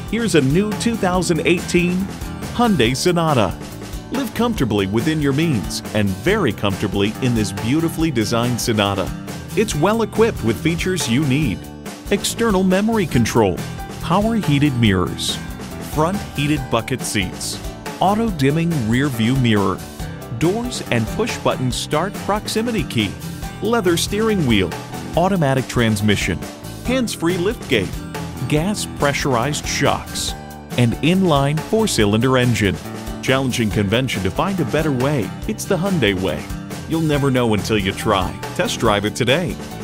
Here's a new 2018 Hyundai Sonata. Live comfortably within your means and very comfortably in this beautifully designed Sonata. It's well equipped with features you need: external memory control, power heated mirrors, front heated bucket seats, auto dimming rear view mirror, doors and push button start proximity key, leather steering wheel, automatic transmission, hands-free liftgate, gas pressurized shocks, and inline 4-cylinder engine. Challenging convention to find a better way. It's the Hyundai way. You'll never know until you try. Test drive it today.